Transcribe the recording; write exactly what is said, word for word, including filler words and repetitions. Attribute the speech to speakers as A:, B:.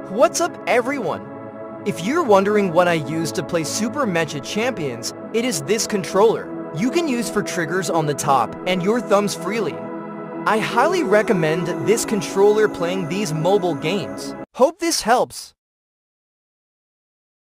A: What's up everyone? If you're wondering what I use to play Super Mecha Champions, it is this controller. You can use for triggers on the top and your thumbs freely. I highly recommend this controller playing these mobile games. Hope this helps.